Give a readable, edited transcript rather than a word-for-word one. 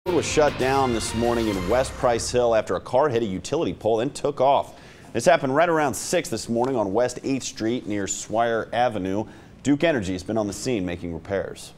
Road was shut down this morning in West Price Hill after a car hit a utility pole and took off. This happened right around 6 this morning on West 8th Street near Suire Avenue. Duke Energy has been on the scene making repairs.